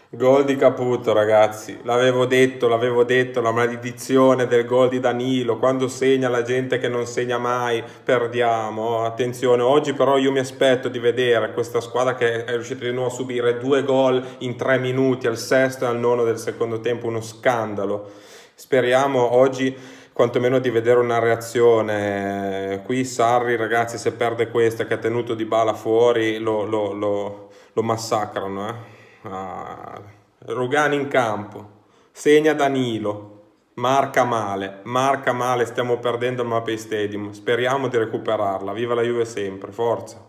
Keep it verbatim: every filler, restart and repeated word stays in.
Gol di Caputo, ragazzi, l'avevo detto, l'avevo detto, la maledizione del gol di Danilo, quando segna la gente che non segna mai, perdiamo, attenzione, oggi però io mi aspetto di vedere questa squadra che è riuscita di nuovo a subire due gol in tre minuti, al sesto e al nono del secondo tempo, uno scandalo, speriamo oggi quantomeno di vedere una reazione, qui Sarri, ragazzi, se perde questa che ha tenuto Dybala fuori, lo, lo, lo, lo massacrano, eh. Ah, Rugani in campo, segna Danilo, marca male, marca male, stiamo perdendo il Mapei Stadium, speriamo di recuperarla, viva la Juve sempre, forza!